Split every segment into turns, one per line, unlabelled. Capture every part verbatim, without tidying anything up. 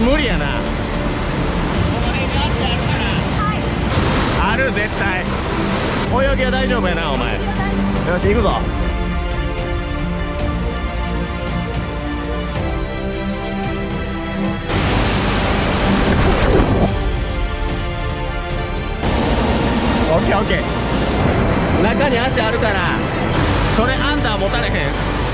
無理やな。ある絶対。泳ぎは大丈夫やなお前。よし行くぞ。オッケーオッケー。中に足あるからそれアンダー持たれへん。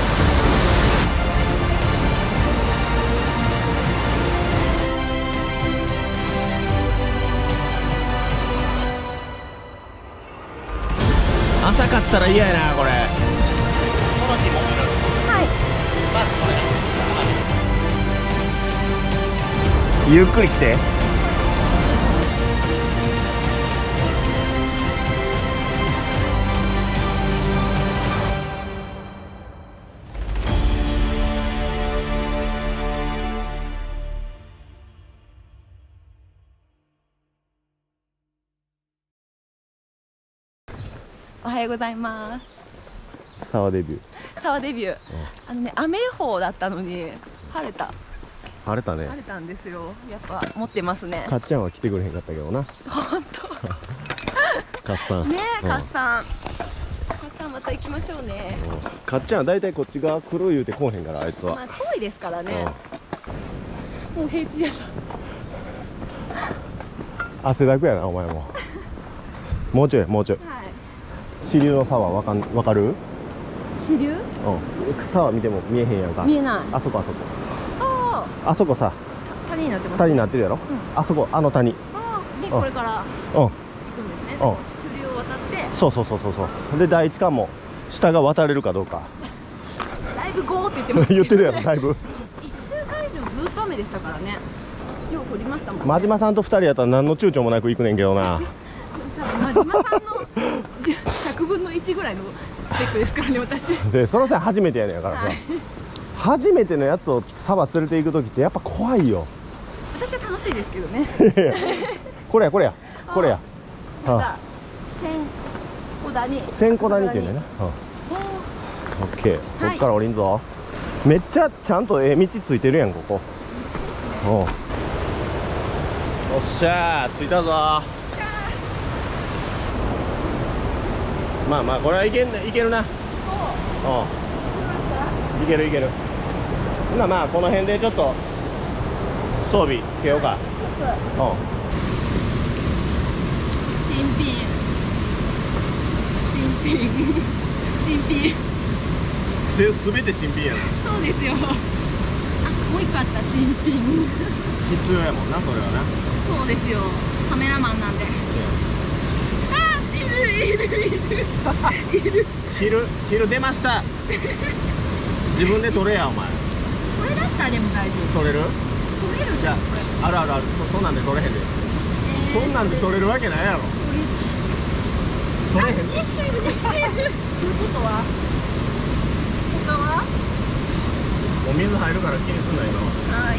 浅かったら嫌やなこれ。ゆっくり来て。
おはようございます。
沢デビュー。
沢デビュー。あのね、雨予報だったのに晴れた。
晴れたね。
晴れたんですよ。やっぱ持ってますね。
かっちゃんは来てくれへんかったけどな。
本当。
かっさん。
ねえ、かっさん。かっさんまた行きましょうね。
かっちゃんはだいたいこっち側来る言うてこうへんからあいつは。
まあ遠いですからね。もう平地やだ。
汗だくやなお前も。もうちょいもうちょい。
はい。
支流の沢わかんわかる？
支流？
うん。沢見ても見えへんやんか。
見えない。
あそこあそこ。
あ
あそこさ。
谷になってます。
谷になってるやろ。あそこあの谷。
ああ、でこれから
うん。
行くんですね。支流を渡って。
そうそうそうそうそう。で第一関門下が渡れるかどうか。
だいぶゴーって言ってます。
言ってるやろだいぶ。
一週間以上ずっと雨でしたからね。よう降りましたもんね。
真島さんと二人やったら何の躊躇もなく行くねんけどな。
真島さんのひゃくぶんのいちぐらいのスペックですからね私。
でその際初めてやねんからさ、はい、初めてのやつを沢連れて行く時ってやっぱ怖いよ。
私は楽しいですけどね。
これやこれやこれや。
千小谷。
千小谷って言うねんな。オッケー。こっから降りんぞ。めっちゃちゃんとええ道ついてるやんここ。おう。おっしゃー着いたぞ。まあまあこれはいけんねいけるな。うん。いけるいける。ほなまあこの辺でちょっと装備つけようか。うん。
新品。新品。新品。
すすべて新品やな。
そうですよ。あ、もう一個あった新品。
必要やもんなそれはな。
そうですよ。カメラマンなんで。いるいるいるいる。
昼昼出ました。自分で撮れやお前。
これだったらでも大丈夫。
撮れる？
撮れるん
じゃああるあるある。そんなんで撮れへんで。そんなんで撮れるわけないやろ。撮れへん。ということは他は？お水入るから気にすんな今は。はい。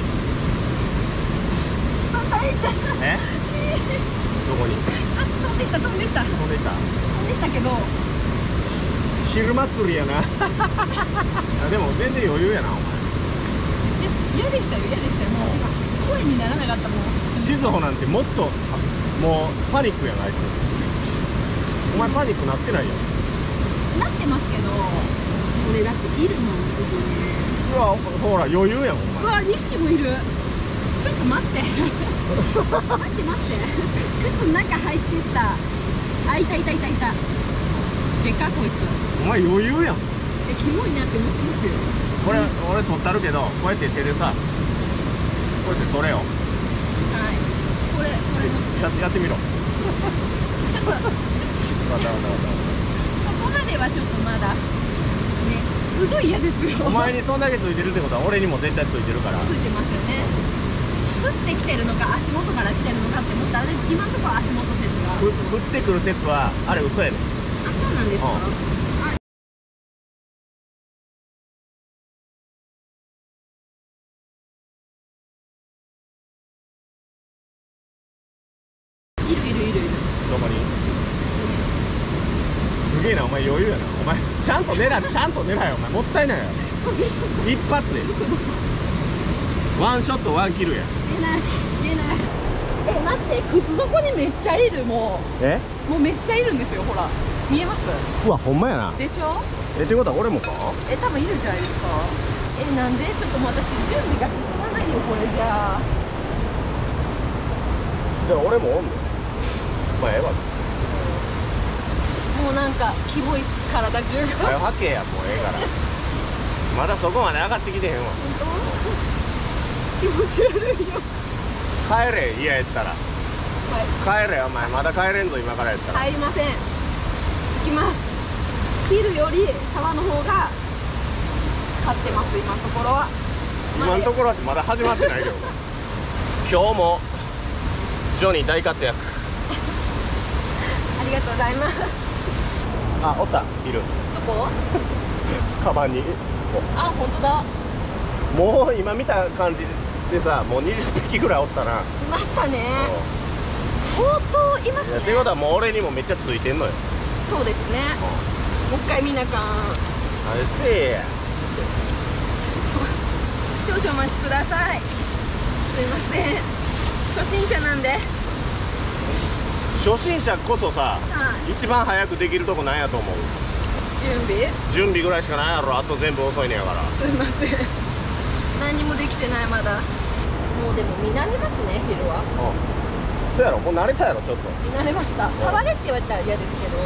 え？どこに？
あ、飛んでった飛んでった
飛んでった
飛んでったけど
昼祭りやな。でも全然余裕やなお前。
嫌でしたよ嫌でしたよ。もう今声にならなかったもん。
静穂なんてもっともうパニックやなあいつ。お前パニックなってないやん。
なってますけど俺だっているもんここに。
うわほら余裕やんお前。
うわにひきもいる。ちょっと待って待って待って靴の中入ってった。あ、いたいたいたいた。でかこいつ。
お前余裕やん。
え、キモいなって思ってますよ。
これ俺取ったるけどこうやって手でさこうやって取れよ。はい
これこれ
やってやってみろ。
ちょっとそこまではちょっとまだねすごい嫌ですよ。
お前にそんだけついてるってことは俺にも絶対ついてるから。
ついてますよね。降ってきてるのか足元から来てるのかって思ったら今のところ足元説が
降ってくる説はあれ嘘やねん。
あ、そうなんですか。いるいるいるいる。
どこに？すげえなお前余裕やなお前。ちゃんと狙えちゃんと狙えよお前。もったいないやろ。一発でワンショットワンキルや。
え、 ない見えない。え、待って、靴底にめっちゃいる。も
え
うもうめっちゃいるんですよ。ほら見えます？
うわ、ほんまやな。
でしょ。
え、ってことは俺もか。
え、多分いるじゃないですか。え、なんでちょっともう私準備が進まないよこれじゃあ。
じゃあ俺もおんねん。まあええわ。
もうなんかキモい体中が。
はよはけや、もうええから。まだそこまで上がってきてへんわ。
気持ち悪いよ。
帰れ、嫌やったら。
はい、
帰れ、お前まだ帰れんぞ、今からやったら。
入りません。行きます。ヒルより沢の方が勝ってます今のところは。
今のところはまだ始まってないけど。今日もジョニー大活躍。
ありがとうございます。
あ、おった、いる。
どこ？
カバンに。
あ、本当だ。
もう今見た感じでさ、もうにじゅっぴきぐらいおったな。
いましたね。相当いますね。
ってことはもう俺にもめっちゃついてんのよ。
そうですね。もう一回見なあかん。
あれせえや。
少々お待ちください。すいません。初心者なんで。
初心者こそさ、
はい、
一番早くできるとこなんやと思う？
準備？
準備ぐらいしかないやろ。あと全部遅いねやから。
すいません。何もできてないまだ。もうでも見慣れますね、ヒルは。
うん。そうやろ、もう慣れたやろ、ちょっと。
見慣れました。触れって言われたら嫌ですけど。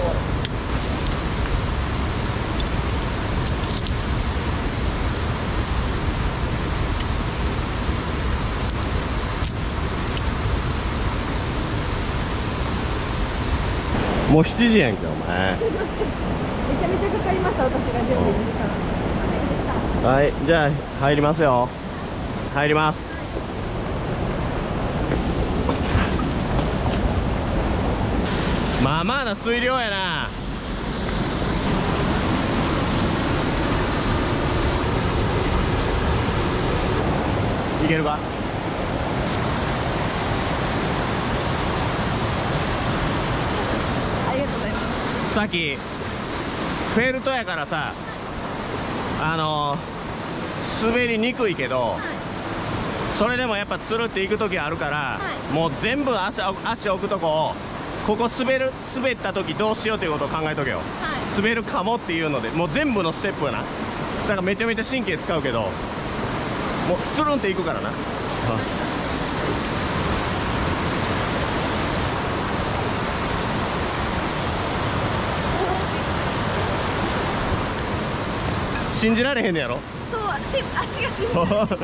もうしちじやんけ、お前。
めちゃめちゃかかりました、私が準備に時間。
はい、じゃあ入りますよ。入ります。まあまあな水量やな。いけるか。
ありがとうございます。
さっきフェルトやからさ、あのー、滑りにくいけど、はい、それでもやっぱつるっていく時あるから、はい、もう全部 足, 足置くとこをここ滑る滑った時どうしようということを考えとけよ、はい、滑るかもっていうのでもう全部のステップやな。だからめちゃめちゃ神経使うけどもうつるんっていくからな。信じられへんねやろ。
そう、手足が信じられへん。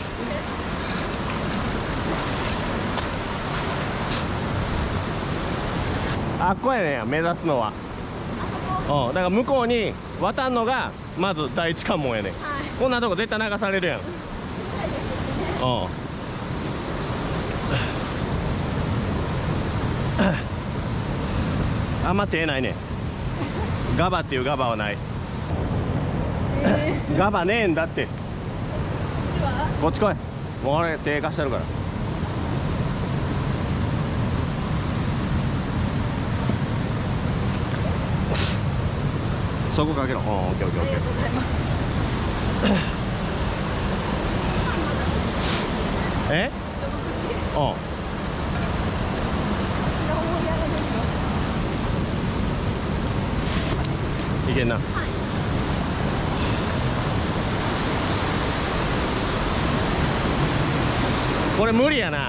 あっこやねん、目指すのは。うん、だから向こうに渡んのがまず第一関門やねん、はい、こんなとこ絶対流されるやん。うん、あんま手ないねん。ガバっていうガバはない。えー、ガバねえんだって。こっち来い。もう俺手貸してるから。そこかけろ。うん、オッケーオッケーオッケー。え？うん。いけんな。はい、これ無理やな。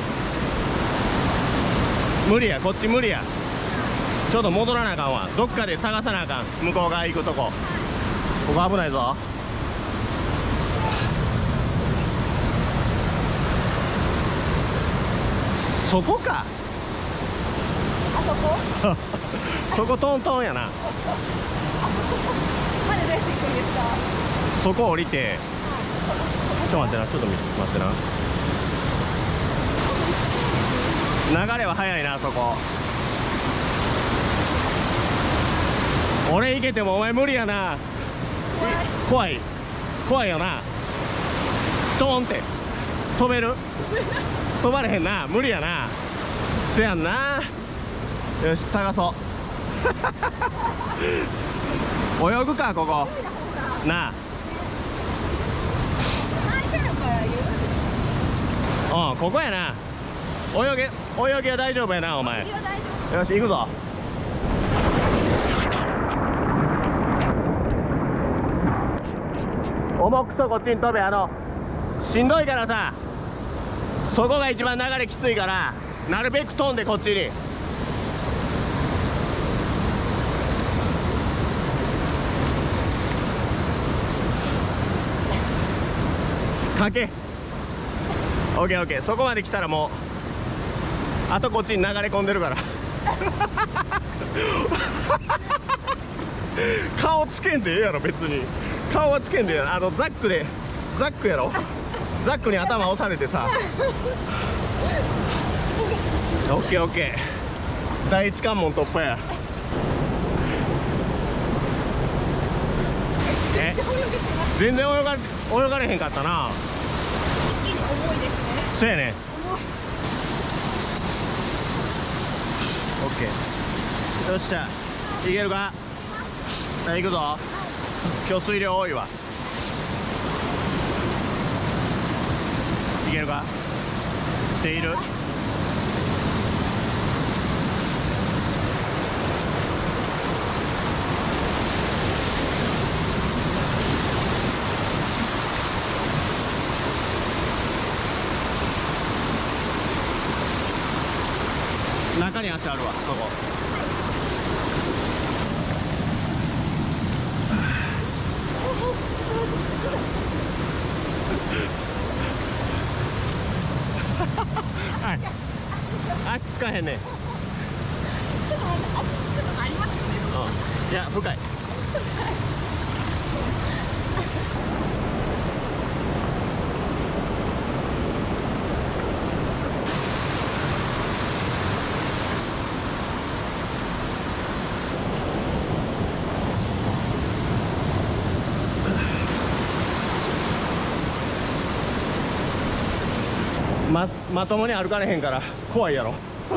無理や、こっち無理や。ちょっと戻らなあかんわ。どっかで探さなあかん。向こう側行くとこ。ここ危ないぞ。そこか。
あそこ？
そこトントンやな。
までどうやって行くんですか？
そこ降りて。ちょっと待ってな、ちょっと待ってな。流れは速いな、そこ。俺行けてもお前無理やな。怖い怖いよな。トーンって飛べる？飛ばれへんな。無理やな。せやんな。よし、探そう。泳ぐか、ここなあ。 うん、ここやな。泳げ泳ぎは大丈夫やなお前。
大丈夫。
よし行くぞ。重くそこっちに飛べ。あのしんどいからさ、そこが一番流れきついから、なるべく飛んでこっちに。かけ。オッケーオッケー。そこまで来たらもうあとこっちに流れ込んでるから顔つけんでええやろ別に。顔はつけんでええやろ。あのザックでザックやろ。ザックに頭押されてさオッケーオッケー。第一関門突破や。え全然泳が泳がれへんかったな。
一気に重いですね。
そうやね。
重い。
オッケー。よっしゃいけるか。さあ行くぞ。今日水量多いわ。いけるか。している。中に足あるわそこ。はい足つかへんねん。
ちょっと待って、足ちょっとありますよね。
うん、いや深い。ま, まともに歩かれへんから怖いやろ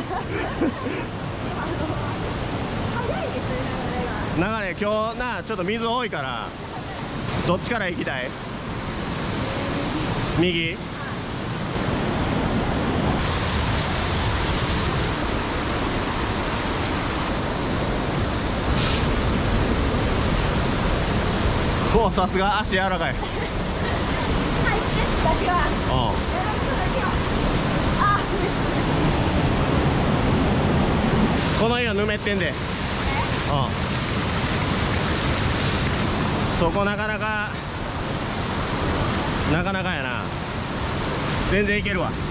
早いですね、
流れ今日なちょっと水多いから。どっちから行きたい。右。おおさすが足柔らかい。
はい、だけは。
うんこの家はぬめってんで。うんそこなかなかなかなかやな。全然いけるわ。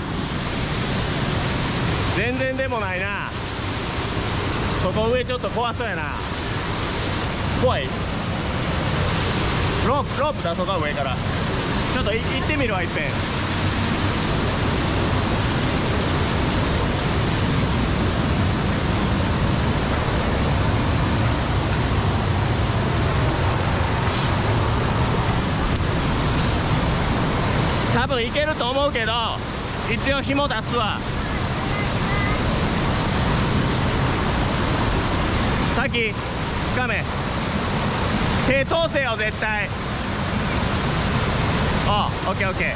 全然でもないな。そこ上ちょっと怖そうやな。怖い。ロープロープ出そうか上から。ちょっとい行ってみるわいっぺん。多分いけると思うけど一応紐出すわ。先つかめ。手通せよ絶対。ああオッケーオッケー。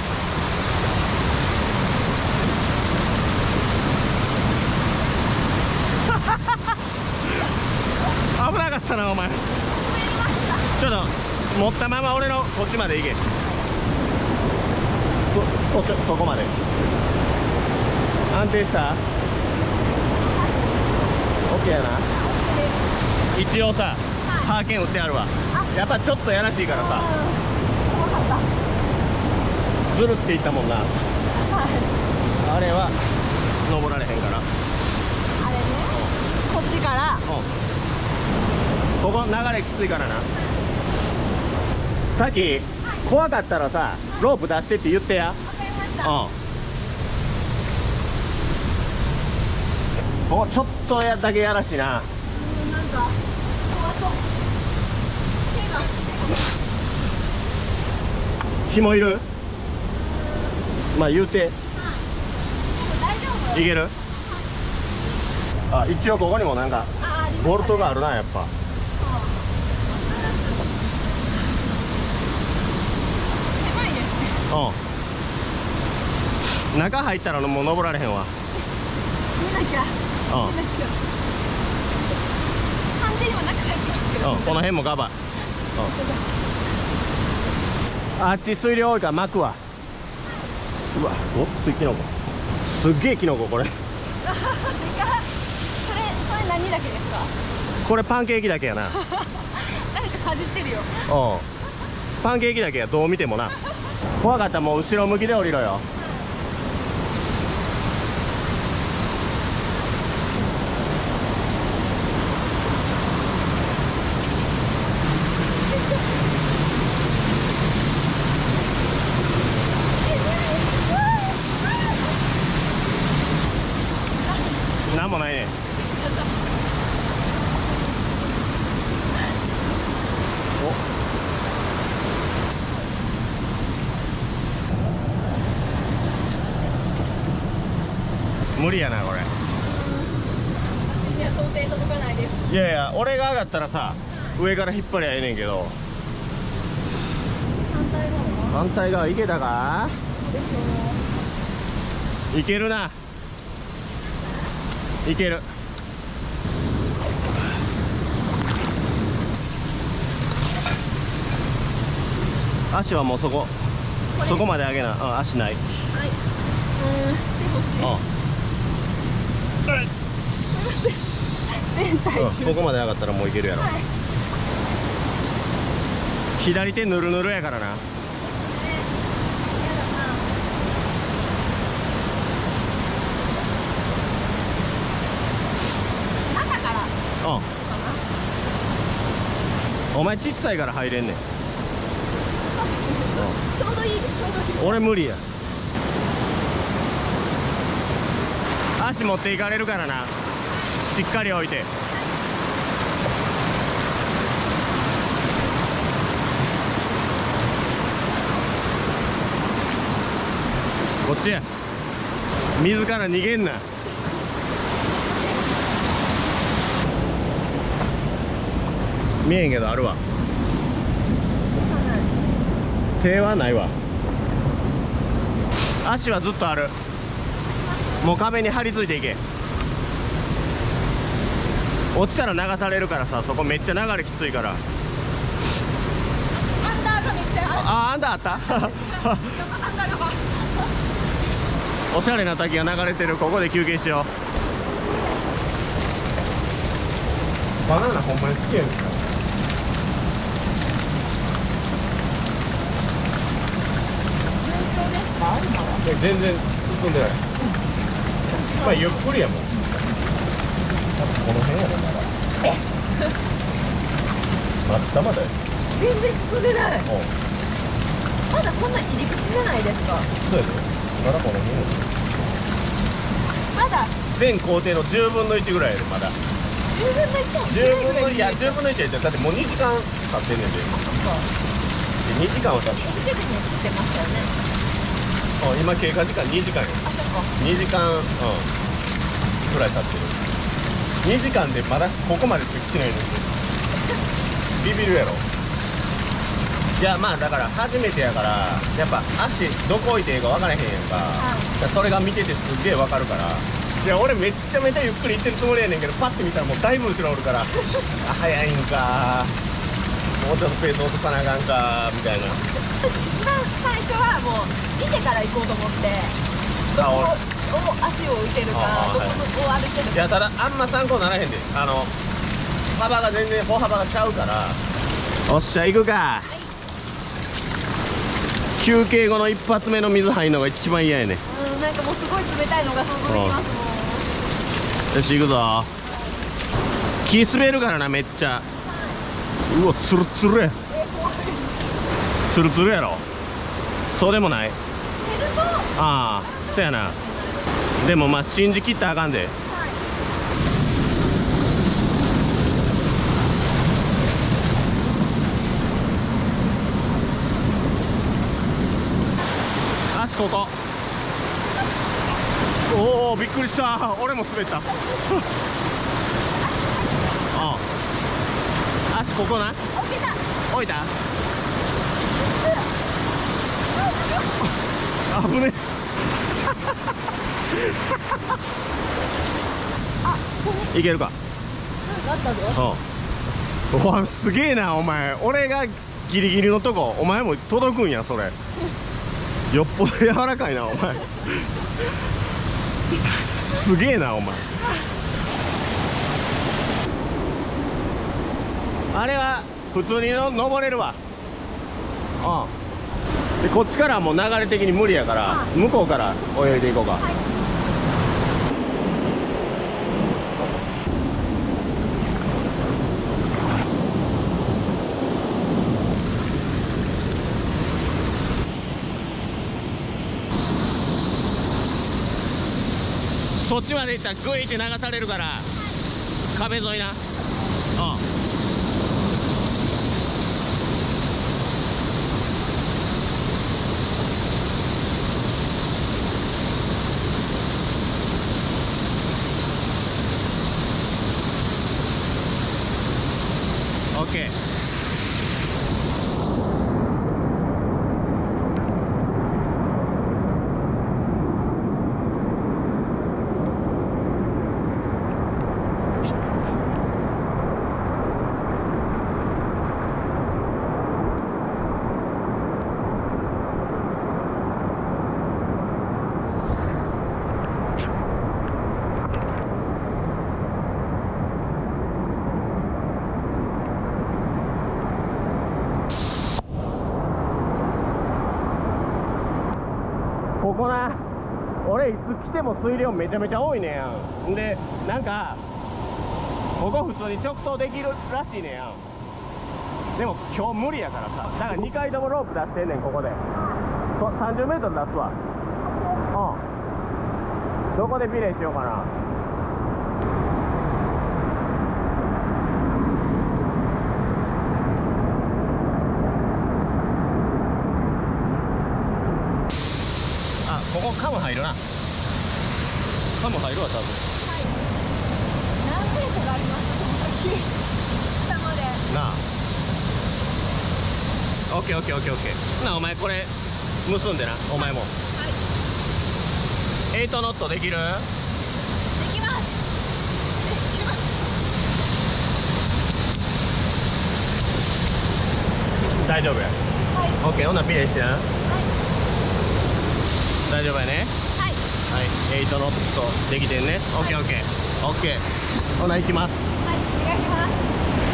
危なかったなお前。ちょっと持ったまま俺のこっちまで行け。そ, そ, そこまで安定した。オッケーやな。一応さハーケン打ってあるわ。やっぱちょっとやらしいからさ。ずるっていったもんな。あれは登られへんから。
あれね、こっちから。
ここ流れきついからな。さっき怖かったらさロープ出してって言ってや。
わかりました。
うんここちょっとやだけやらしいな。
うん、なんか怖そう。手が
紐いる。まあ言うて
大丈夫。
いける。あ一応ここにもなんか
あ、ありますね。
ボルトがあるなやっぱ。
狭いですね。
うん中入ったらもう登られへんわ。
見なきゃ。
うん、
見なきゃ。完全に今中入ってますけど。
うん、この辺もガバ、うん、あっち水量多いから巻くわ。うわ、ごっついキノコ、すっげえキノコこれ。
でかっ。それそれ何だけですか？
これパンケーキだけやな。
誰かかじってるよ。
うん、パンケーキだけや、どう見てもな。怖かったらもう後ろ向きで降りろよ。なんもないね。お、無理やなこれ。
私には到底届かないです。
いやいや、俺が上がったらさ、上から引っ張りゃええねんけど。
反対側は？
反対側行けたか？いけるな。いける。足はもうそこ、そこまで上げな。あ、足ない。
はい。うん、手欲しい。全体
うん、
重。
ここまで上がったらもういけるやろ。
はい。
左手ぬるぬるやからな。うん、お前ちっさいから入れんねん。
ちょうどいいです。ちょうどいい。
俺無理や。足持っていかれるからな。しっかり置いて。こっちや。水から逃げんな。見えんけどあるわ。手はないわ。足はずっとある。もう壁に張り付いていけ。落ちたら流されるからさ、そこめっちゃ流れきついから。
アンダーがめっちゃある。
あ、アンダーあった
アンダーが。
おしゃれな滝が流れてる。ここで休憩しよう。バナナほんまに好きやねんか。全然進んでない。まあゆっくりやもん。この辺やねまだ。まだまだや。
全然進んでない。
おう、
まだこんな入り口じゃないですか。
そうやで。まだこの辺やで。
まだ
全工程のじゅうぶんのいちぐらいやでまだ。
じゅうぶんのいちも
じゅうぶんのいち、いやじゅうぶんのいちやで。だってもうにじかん経ってんねんで。
そっか。
にじかんは経ってる。
一時にしてましたよね。
あ、今経過時間にじかんや。
あ、そっか。
にじかん、うん、ぐらい経ってる。にじかんでまだここまでしか来てないのにビビるやろ。いや、まあだから初めてやから、やっぱ足どこ置いていいか分からへんやんか、
はい、
だからそれが見ててすっげえ分かるから。いや俺めっちゃめちゃゆっくり行ってるつもりやねんけど、パッて見たらもうだいぶ後ろおるからあ、早いんか、もうちょっとペース落とさなあかんかみたいな。
一番最初はもう見てから行こうと思って、どこを足を置いてるか、どこを歩いてるか。
いや、ただあんま参考にならへんで、あの幅が全然歩幅がちゃうから。おっしゃ、行くか、はい、休憩後の一発目の水入るのが一番嫌やね。
うん、なんかもうすごい冷たいのが想像できますもん。
よし行くぞ。木滑るからな、めっちゃ。うわ、ツルツルや。ツルツルやろ。そうでもない。ああ、そやな。でもまあ信じきったらあかんで。足ここ。おお、びっくりした。俺も滑った。ああ、足ここな。置いた。あぶね。 いけるか。
なったぞ。
うん。うわ、すげえなお前。俺がギリギリのとこ、お前も届くんやそれ。よっぽど柔らかいなお前。すげえなお前。あれは普通にの登れるわ。うん。でこっちからはもう流れ的に無理やから、向こうから泳いでいこうか。はい、そっちまで行ったらグイって流されるから、壁沿いな。うん。オッケー。ここな、俺いつ来ても水量めちゃめちゃ多いねやん。んでなんかここ普通に直送できるらしいねやん。でも今日無理やからさ、だからにかいともロープ出してんねん。ここでさんじゅうメートル出すわ。うん。どこでビレーしようかな。ここカム入るな。カム入るわ多分。はい。
何メートルあります？この先下まで。
なあ。オッケーオッケーオッケーオッケー。なあお前これ結んでな。お前も。はい。エイトノットできる？で
きます。できます。
大丈夫や。はい。オッケー。ほんならピレーしてな。はい。大丈夫やね。はい。はい。エイトノットできてんね。オッケーオッケー。オッケー。ほな行きます。
はい。お願いします。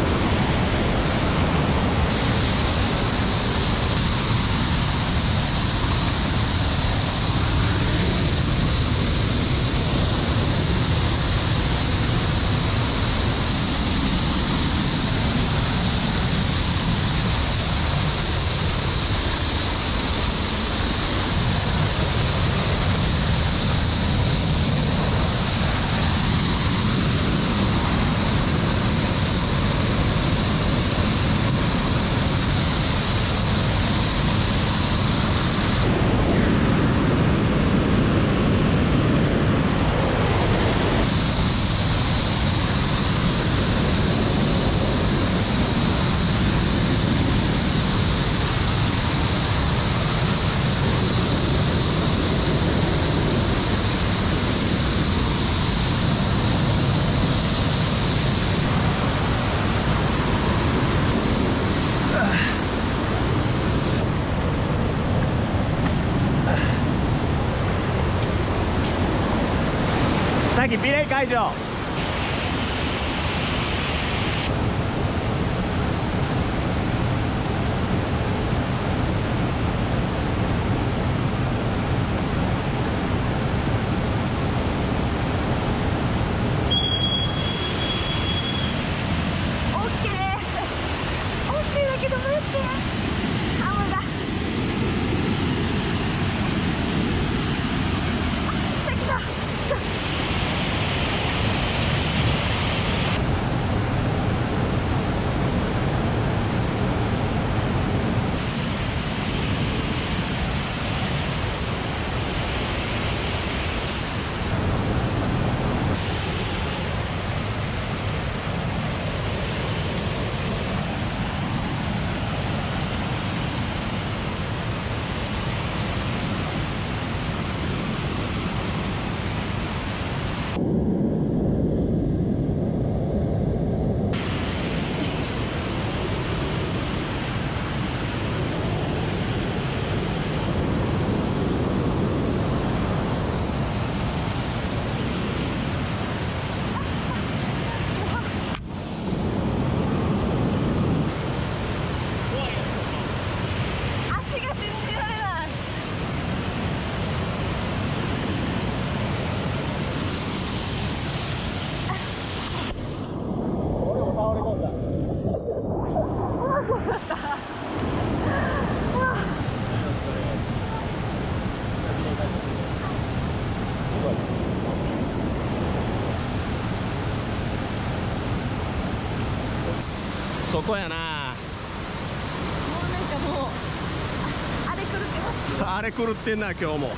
さっきビレー解除。 ここやな。
もうなんかもうああれ狂ってますよ。
あれ狂ってんな今日も。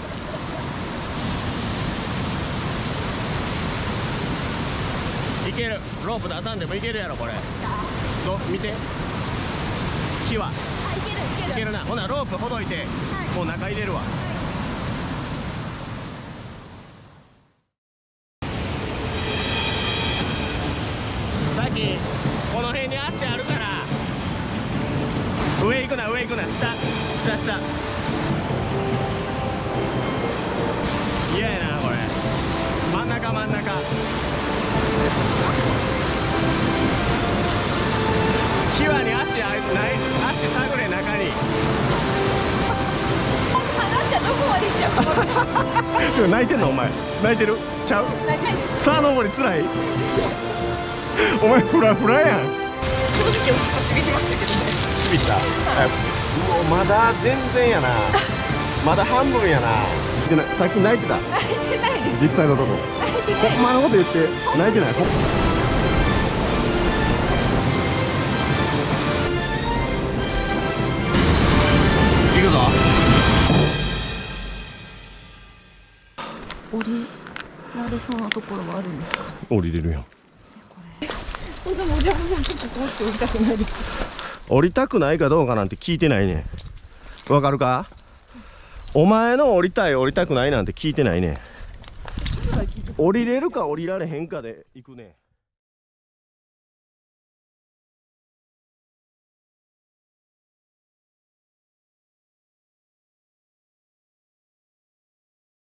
いける。ロープ出さんでもいけるやろこれ。ど見て火は
あ、いけるいける
いけるな。ほなロープほどいて、
はい、
もう中入れるわ。さっきこの辺に足あるから上行くな上行くな。下下下。嫌やなこれ。真ん中真ん中。際に足あない。足探れ中に。
話したらどこまで行っちゃうか。
ちょ泣いてんのお前。泣いてるちゃう。
泣いてないです。
さあ登りつらい。お前フラフラやん。
正直おしっこちびりましたけどね。
ちびった。うわまだ全然やな。まだ半分やな。さっき泣いてた。
泣いてないです。
実際のとこ。
泣いてない。
ほんまのこと言って泣いてない。ほん行くぞ。
降りられそうなところはあるんですか。
降りれるやん。
でもお邪魔さんちょっとこうって降りたくないです。
降りたくないかどうかなんて聞いてないね。わかるか。お前の降りたい降りたくないなんて聞いてないね。降りれるか降りられへんかで行くね。